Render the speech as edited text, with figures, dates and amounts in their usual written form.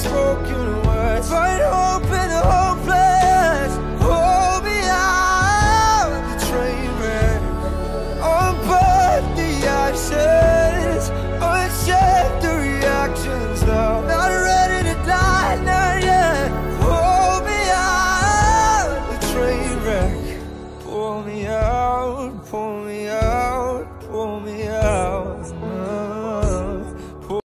spoken words. Find hope in the hopeless. Hold me out the train wreck. Unburn the ashes, uncheck the reactions now. Not ready to die, not yet. Hold me out the train wreck. Pull me out, pull me out, pull me out.